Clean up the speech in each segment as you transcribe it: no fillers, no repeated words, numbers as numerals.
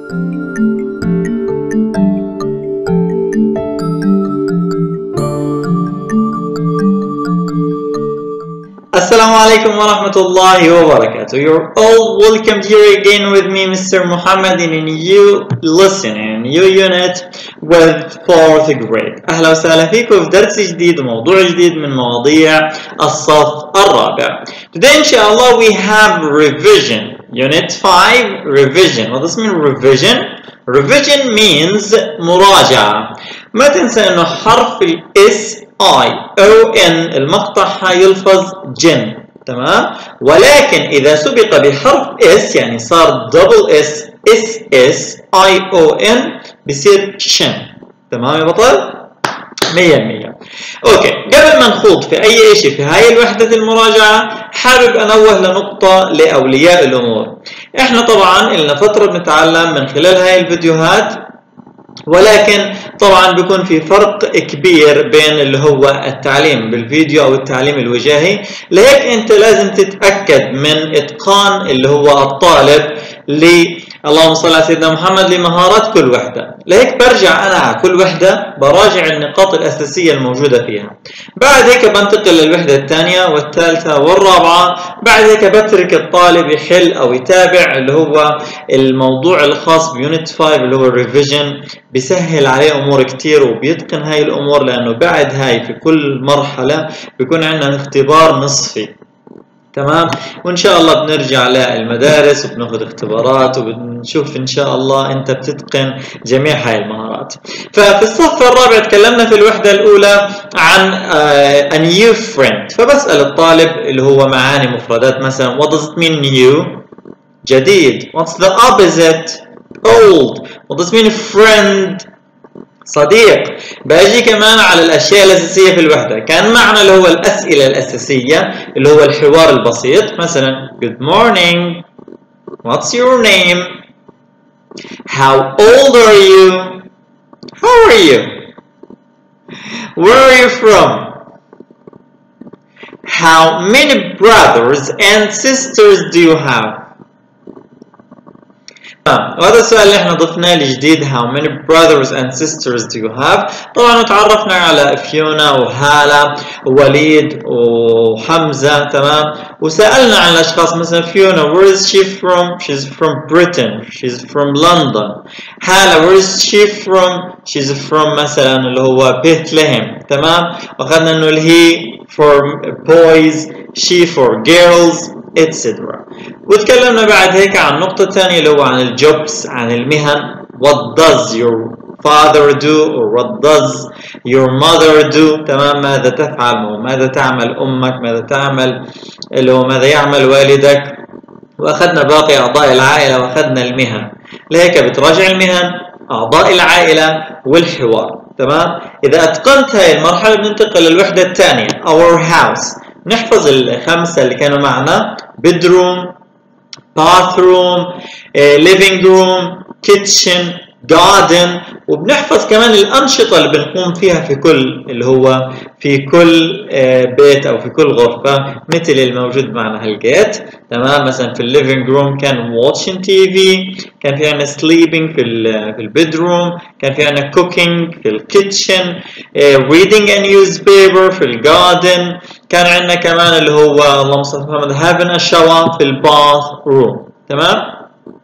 Assalamu alaikum wa rahmatullahi wa barakatuh. You're all welcome here again with me, Mr. Muhammad, in a new lesson, in a new unit with 4th grade. أهلا وسهلا فيكم في درس جديد وموضوع جديد من مواضيع الصف الرابع. Today, inshallah, we have revision. Unit 5, revision. What does mean revision? Revision means مراجعة. ما تنسى إنه حرف S I-O-N المقطع يلفظ جن، تمام؟ ولكن إذا سبق بحرف S يعني صار double S S-S-I-O-N بيصير شن، تمام يا بطل؟ 100%. اوكي، قبل ما نخوض في أي شيء في هاي الوحدة المراجعة حابب أنوه لنقطة لأولياء الأمور. إحنا طبعا لنا فترة بنتعلم من خلال هاي الفيديوهات، ولكن طبعا بيكون في فرق كبير بين اللي هو التعليم بالفيديو او التعليم الوجاهي، لهيك انت لازم تتاكد من اتقان اللي هو الطالب اللهم صل على سيدنا محمد لمهارات كل وحده. لهيك برجع انا على كل وحده براجع النقاط الاساسيه الموجوده فيها، بعد هيك بنتقل للوحده الثانيه والثالثه والرابعه، بعد هيك بترك الطالب يحل او يتابع اللي هو الموضوع الخاص بيونت 5 اللي هو الريفيجن. بيسهل عليه امور كتير وبيتقن هاي الامور، لانه بعد هاي في كل مرحله بيكون عندنا اختبار نصفي، تمام؟ وان شاء الله بنرجع للمدارس وبناخذ اختبارات وبنشوف ان شاء الله انت بتتقن جميع هاي المهارات. ففي الصف الرابع تكلمنا في الوحده الاولى عن a new friend، فبسال الطالب اللي هو معاني مفردات، مثلا what does it mean new؟ جديد. what's the opposite؟ old. what does it mean friend؟ صديق. باجي كمان على الاشياء الاساسيه في الوحده، كان معنا اللي هو الاسئله الاساسيه اللي هو الحوار البسيط، مثلا good morning، what's your name، how old are you، how are you، where are you from، how many brothers and sisters do you have. وهذا السؤال اللي احنا ضفناه الجديد how many brothers and sisters do you have. طبعا تعرفنا على فيونا وهالة ووليد وحمزة، تمام؟ وسألنا عن الأشخاص، مثلا فيونا where is she from؟ she's from Britain، she's from London. هالة where is she from؟ she's from مثلا اللي هو بيتلهم، تمام؟ واخذنا انه اللي هي for boys، she for girls etc. وتكلمنا بعد هيك عن نقطة ثانية اللي هو عن الجوبس، عن المهن. what does your father do or what does your mother do، تمام؟ ماذا تفعل أو ماذا تعمل أمك، ماذا تعمل اللي هو ماذا يعمل والدك. وأخذنا باقي أعضاء العائلة وأخذنا المهن، لهيك بتراجع المهن، أعضاء العائلة والحوار، تمام؟ إذا أتقنت هاي المرحلة بننتقل للوحدة الثانية our house. نحفظ الخمسة اللي كانوا معنا bedroom، bathroom، living room، kitchen، garden. وبنحفظ كمان الأنشطة اللي بنقوم فيها في كل اللي هو في كل بيت أو في كل غرفة، مثل الموجود معنا هالجيت، تمام؟ مثلا في الليفينج روم كان watching TV، كان في عنا sleeping في البيدروم، كان في عنا cooking في الكيتشن، reading a newspaper في الجاردن، كان عندنا كمان اللي هو اللهم صل على محمد having a shower في الباث روم، تمام؟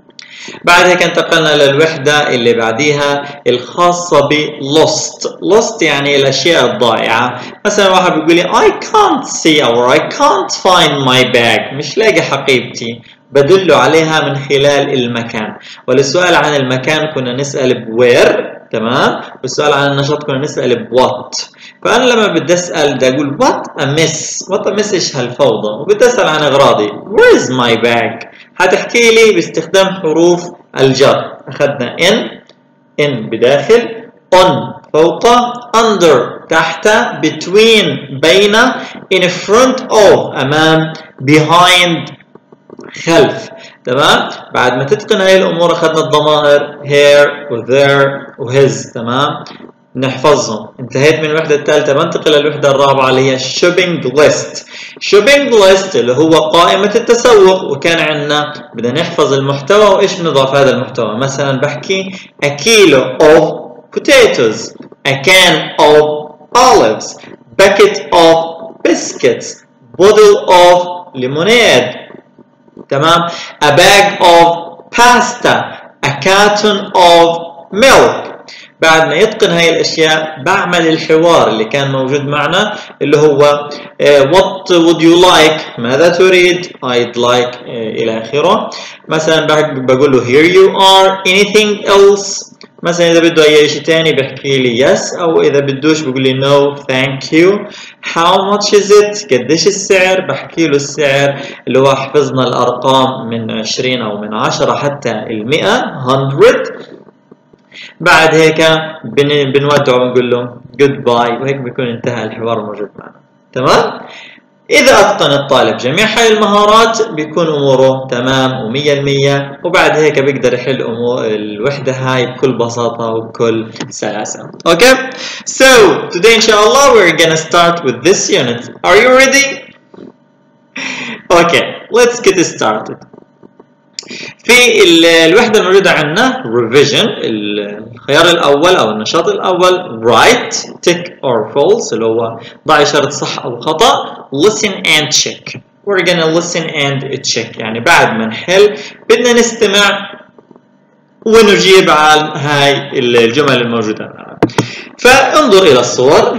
بعد هيك انتقلنا للوحدة اللي بعديها الخاصة ب lost. lost يعني الأشياء الضائعة. مثلا واحد بيقول لي I can't see or I can't find my bag، مش لاقي حقيبتي، بدله عليها من خلال المكان. وللسؤال عن المكان كنا نسأل ب where، تمام؟ والسؤال عن النشاط كنا نسأل ب what. فأنا لما بدي أسأل بدي أقول what a miss. what a miss إيش هالفوضى، وبدي أسأل عن أغراضي where is my bag. هتحكي لي باستخدام حروف الجر. أخذنا in بداخل، on فوق، under تحت، between بين، in front of أمام، behind خلف، تمام؟ بعد ما تتقن هاي الأمور أخذنا الضمائر here و there و his، تمام؟ نحفظهم. انتهيت من الوحدة الثالثة، بنتقل للوحدة الرابعة اللي هي shopping list. shopping list اللي هو قائمة التسوق، وكان عندنا بدنا نحفظ المحتوى وإيش نضاف هذا المحتوى. مثلا بحكي a kilo of potatoes, a can of olives, bucket of biscuits, bottle of lemonade. تمام. a bag of pasta, a carton of milk. بعد ما يتقن هاي الاشياء بعمل الحوار اللي كان موجود معنا اللي هو what would you like، ماذا تريد، I'd like الى اخره. مثلا بقول له here you are, anything else. مثلا اذا بده اي شيء ثاني بحكي لي yes، او اذا بدوش بقول لي no thank you. how much is it، قديش السعر، بحكي له السعر اللي هو حفظنا الارقام من 20 او من 10 حتى ال100 100. بعد هيك بنودعه ونقول له goodbye، وهيك بيكون انتهى الحوار الموجود معنا. تمام. إذا أتقن الطالب جميع هاي المهارات بيكون أموره تمام و100%، وبعد هيك بيقدر يحل أمور الوحدة هاي بكل بساطة وبكل سلاسة. Okay? So today inshallah we're gonna start with this unit. Are you ready? Okay, let's get started. في الوحدة الموجودة عندنا revision، الخيار الأول أو النشاط الأول write tick or false اللي هو ضع إشارة صح أو خطأ. listen and check. we're gonna listen and check، يعني بعد ما نحل بدنا نستمع ونجيب على هاي الجمل الموجودة معنا. فانظر إلى الصور.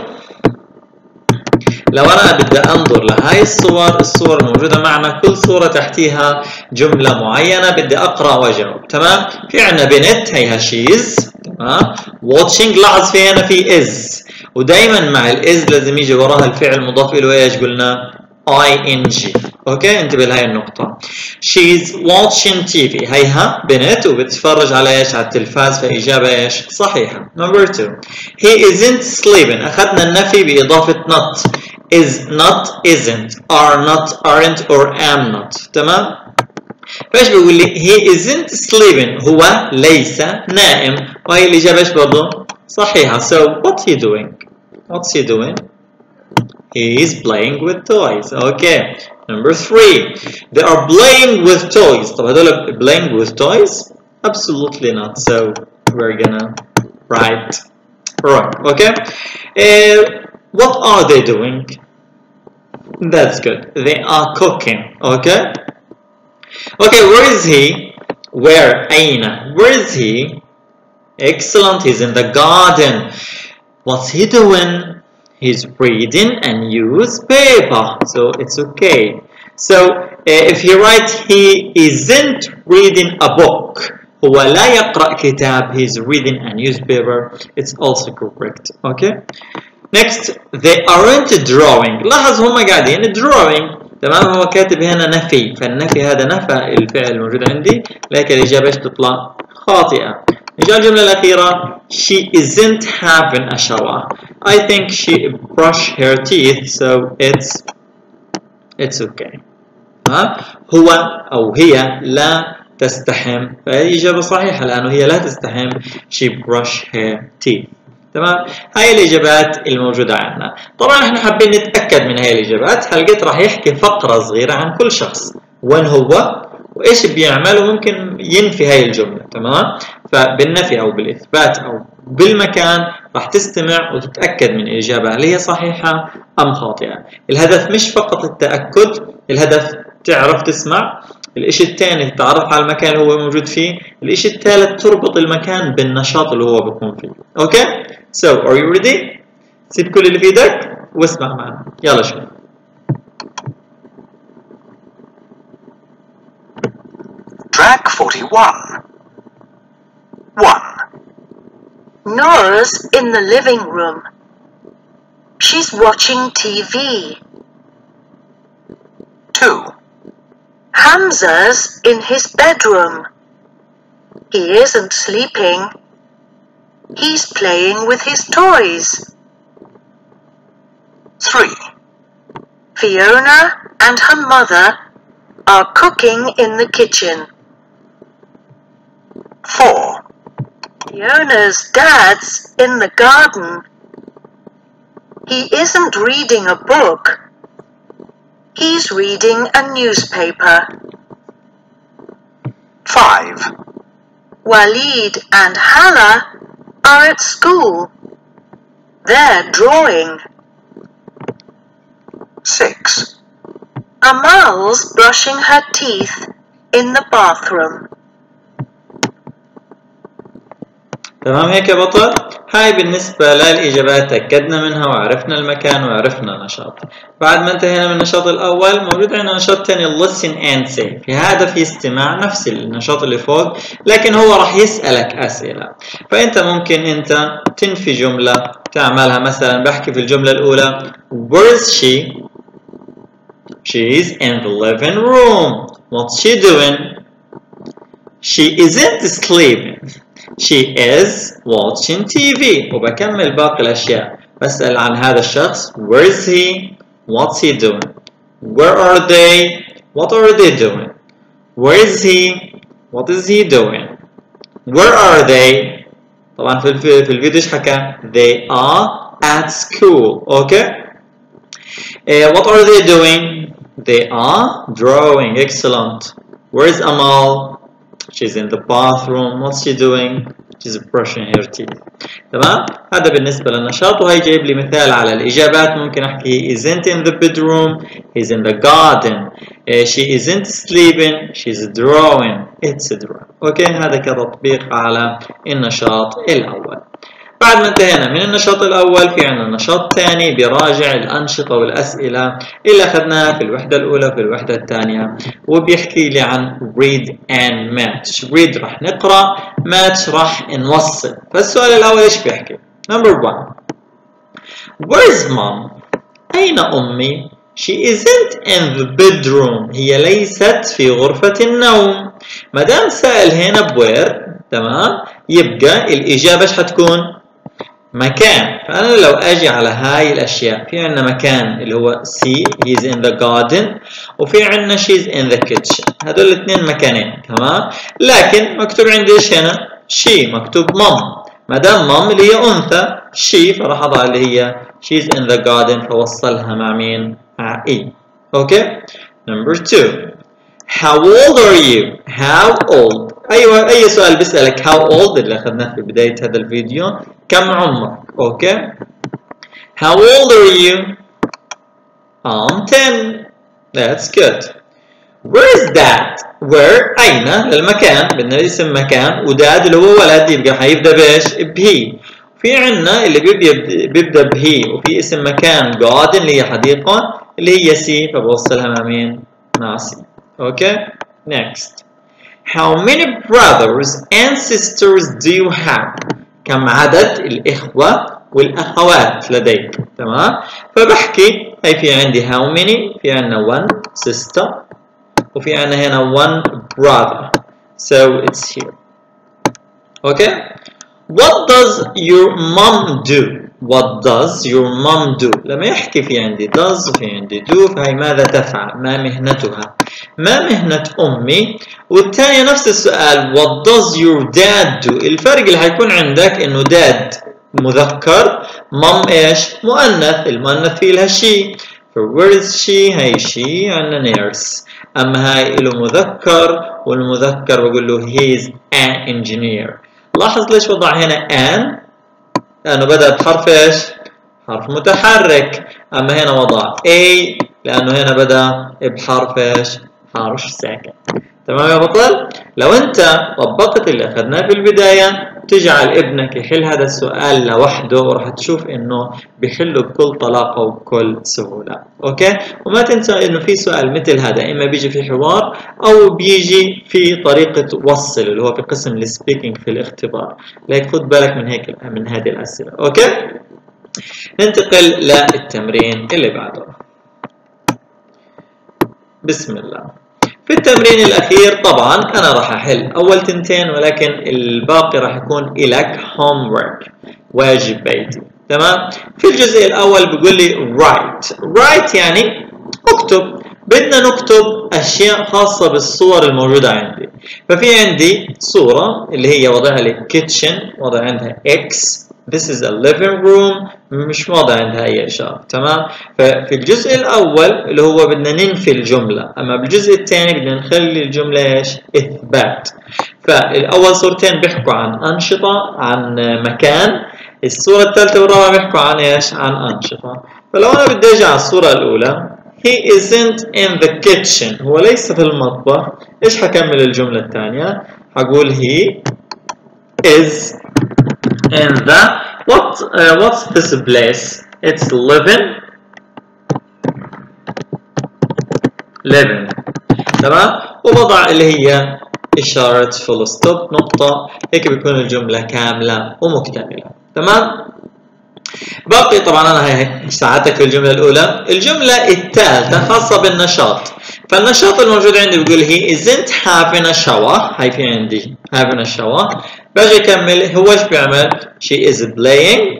لو أنا بدي أنظر لهاي الصور الموجودة معنا، كل صورة تحتيها جملة معينة بدي أقرأ وأجاوب. تمام. في عنا بنت هيها شيز. تمام. watching، لاحظ في هنا في is، ودايما مع الإز لازم يجي وراها الفعل مضاف إليه إيش قلنا ing. أوكي، انتبه لهاي النقطة. she's watching TV، هيها بنت وبتتفرج على إيش، على التلفاز، فإجابة إيش صحيحة. number 2 he isn't sleeping، أخذنا النفي بإضافة not. is not isn't are not aren't or am not. تمام. فايش بيقول لي he isn't sleeping، هو ليس نائم، وهي الإجابة ايش برضه صحيحة. so what's he doing he is playing with toys. okay. number 3 they are playing with toys. طب هذول playing with toys absolutely not، so we're gonna write wrong. okay. what are they doing? That's good. They are cooking. Okay. Okay. Where is he? Where? أين? Where is he? Excellent. He's in the garden. What's he doing? He's reading a newspaper. So it's okay. So if you write he isn't reading a book، هو لا يقرأ كتاب. He's reading a newspaper. It's also correct. Okay. next they aren't drawing. لاحظ هم قاعدين drawing. تمام. هو كاتب هنا نفي، فالنفي هذا نفى الفعل الموجود عندي، لكن الإجابة ايش تطلع خاطئة. نجي الجملة الأخيرة she isn't having a shower. I think she brushed her teeth so it's okay. ها هو أو هي لا تستحم، فهي إجابة صحيحة لأنه هي لا تستحم. she brushed her teeth. تمام. هاي الإجابات الموجودة عندنا. طبعا احنا حابين نتأكد من هاي الإجابات. حلقة راح يحكي فقرة صغيرة عن كل شخص، وين هو وإيش بيعمل وممكن ينفي هاي الجملة. تمام. فبالنفي أو بالإثبات أو بالمكان راح تستمع وتتأكد من الإجابة هل هي صحيحة أم خاطئة. الهدف مش فقط التأكد، الهدف تعرف تسمع. الإشي الثاني تتعرف على المكان اللي هو موجود فيه. الإشي الثالث تربط المكان بالنشاط اللي هو بيكون فيه. أوكي؟ So are you ready؟ سيب كل اللي في ايدك واسمع معنا. يلا شوف. Track 41. 1. Nora's in the living room. She's watching TV. 2. Hamza's in his bedroom. He isn't sleeping. He's playing with his toys. 3. Fiona and her mother are cooking in the kitchen. 4. Fiona's dad's in the garden. He isn't reading a book. He's reading a newspaper. 5. Walid and Hala are at school. They're drawing. 6. Amal's brushing her teeth in the bathroom. تمام هيك يا بطل؟ هاي بالنسبة للإجابات تأكدنا منها وعرفنا المكان وعرفنا النشاط. بعد ما انتهينا من النشاط الأول موجود عندنا نشاط تاني listen and say. في هذا في استماع نفس النشاط اللي فوق لكن هو راح يسألك أسئلة. فأنت ممكن أنت تنفي جملة تعملها مثلا بحكي في الجملة الأولى Where is she? She's in the living room. What's she doing? She isn't sleeping. She is watching TV. وبكمل باقي الأشياء. بسأل عن هذا الشخص. Where is he? What's he doing? Where are they? What are they doing? Where is he? What is he doing? Where are they? طبعا في الفيديو ايش حكى؟ They are at school. Okay? What are they doing? They are drawing. Excellent. Where is Amal? She's in the bathroom. What's she doing? She's brushing her teeth. تمام؟ هذا بالنسبة للنشاط وهي جايب لي مثال على الإجابات ممكن أحكي he isn't in the bedroom. He's in the garden. She isn't sleeping. She's drawing. etc. أوكي هذا كتطبيق على النشاط الأول. بعد ما انتهينا من النشاط الأول في عنا نشاط ثاني بيراجع الأنشطة والأسئلة اللي أخذناها في الوحدة الأولى وفي الوحدة الثانية وبيحكي لي عن read and match. read راح نقرأ match راح نوصل. فالسؤال الأول إيش بيحكي؟ Number 1 Where is mom? أين أمي؟ She isn't in the bedroom. هي ليست في غرفة النوم. ما دام سأل هنا بوير تمام يبقى الإجابة إيش حتكون؟ مكان. فأنا لو أجي على هاي الأشياء في عنا مكان اللي هو C he's in the garden وفي عنا she's in the kitchen. هدول الاثنين مكانين تمام. لكن مكتوب عندي إيش هنا؟ she مكتوب mom. ما دام mom اللي هي أنثى she فراح أضع اللي هي she's in the garden فوصلها مع مين؟ مع E. أوكي. Number 2 How old are you? How old? أيوة أي سؤال بيسألك how old اللي أخذناه في بداية هذا الفيديو كم عمرك؟ أوكي. How old are you? I'm 10. That's good. Where is dad? Where أين للمكان بدنا اسم مكان وداد اللي هو ولد يبقى حيبدأ بإيش؟ بهي. في عنا اللي بيبدأ بهي وفي اسم مكان garden اللي هي حديقة اللي هي سي فبوصلها مع مين؟ مع سي. Okay, next. How many brothers and sisters do you have? كم عدد الإخوة والأخوات لديك؟ تمام؟ فبحكي هي في عندي how many في عندنا one sister وفي عندنا هنا one brother. So it's here. Okay? What does your mom do? What does your mom do? لما يحكي في عندي does وفي عندي do فهي ماذا تفعل؟ ما مهنتها؟ ما مهنة أمي؟ والثانية نفس السؤال what does your dad do؟ الفرق اللي حيكون عندك إنه dad مذكر mom إيش؟ مؤنث المؤنث فيه لها she. where is she؟ هي she عندنا nurse. أما هاي له مذكر والمذكر بقول له he is an engineer. لاحظ ليش وضع هنا an؟ لأنه بدأ بحرف إيش؟ حرف متحرك. أما هنا وضع A لأنه هنا بدأ بحرف إيش؟ حرف ساكن. تمام يا بطل؟ لو أنت طبقت اللي أخذناه في البداية تجعل ابنك يحل هذا السؤال لوحده وراح تشوف إنه بيحله بكل طلاقة وبكل سهولة. أوكي؟ وما تنسى إنه في سؤال مثل هذا إما بيجي في حوار أو بيجي في طريقة وصل اللي هو في قسم السبيكينج في الاختبار. لذلك خد بالك من هذه الأسئلة. أوكي؟ ننتقل للتمرين اللي بعده. بسم الله. في التمرين الأخير طبعا أنا راح أحل أول تنتين ولكن الباقي راح يكون إلك homework واجب بيتي. تمام؟ في الجزء الأول بيقول لي write يعني اكتب. بدنا نكتب أشياء خاصة بالصور الموجودة عندي. ففي عندي صورة اللي هي وضع لي kitchen، وضع عندها X. This is a living room، مش واضح عندها أي إشارة. تمام. ففي الجزء الأول اللي هو بدنا ننفي الجملة، أما بالجزء الثاني بدنا نخلي الجملة إيش؟ إثبات. فالأول صورتين بيحكوا عن أنشطة، عن مكان. الصورة الثالثة والرابعة بيحكوا عن إيش؟ عن أنشطة. فلو أنا بدي أجي على الصورة الأولى He isn't in the kitchen، هو ليس في المطبخ. إيش حكمل الجملة الثانية؟ حقول he is in the what's this place? It's living. تمام. وبضع اللي هي إشارة فول ستوب، نقطة. هيك بيكون الجملة كاملة ومكتملة. تمام. باقي طبعا أنا هي ساعدتك في الجملة الأولى. الجملة الثالثة خاصة بالنشاط. فالنشاط الموجود عندي بيقول he isn't having a shower. هاي في عندي having a shower. باجي أكمل. هو إيش بيعمل؟ she is playing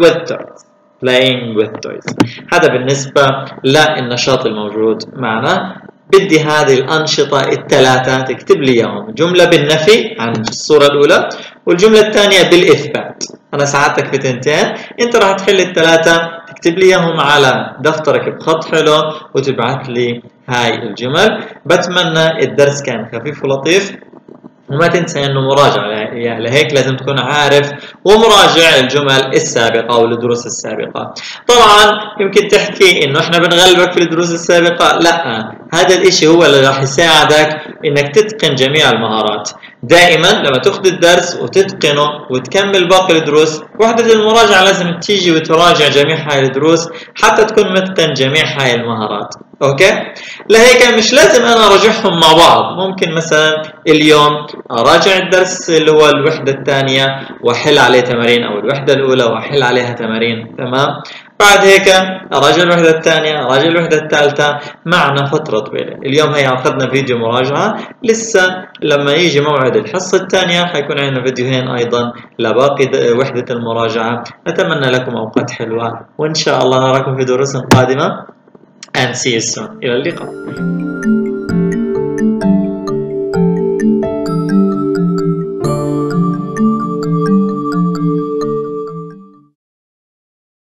with toys. هذا بالنسبة للنشاط الموجود معنا. بدي هذه الأنشطة الثلاثة تكتب لي إياهم، جملة بالنفي عن الصورة الأولى، والجملة الثانية بالإثبات. أنا ساعدتك في تنتين، أنت راح تحل الثلاثة تكتب لي إياهم على دفترك بخط حلو وتبعث لي هاي الجمل. بتمنى الدرس كان خفيف ولطيف، وما تنسى انه مراجعة، يعني لهيك لازم تكون عارف ومراجع الجمل السابقة والدروس السابقة. طبعا يمكن تحكي انه احنا بنغلبك في الدروس السابقة، لا، هذا الاشي هو اللي راح يساعدك انك تتقن جميع المهارات. دائما لما تاخذ الدرس وتتقنه وتكمل باقي الدروس، وحدة المراجعة لازم تيجي وتراجع جميع هاي الدروس حتى تكون متقن جميع هاي المهارات. اوكي؟ لهيك مش لازم انا اراجعهم مع بعض، ممكن مثلا اليوم اراجع الدرس اللي هو الوحدة الثانية واحل عليه تمارين، او الوحدة الاولى واحل عليها تمارين. تمام؟ بعد هيك اراجع الوحدة الثانية، اراجع الوحدة الثالثة، معنا فترة طويلة. اليوم هي اخذنا فيديو مراجعة، لسه لما يجي موعد الحصة الثانية حيكون عندنا فيديوهين ايضا لباقي وحدة المراجعة. اتمنى لكم اوقات حلوة، وان شاء الله نراكم في دروس قادمة. And see you soon. إلى اللقاء.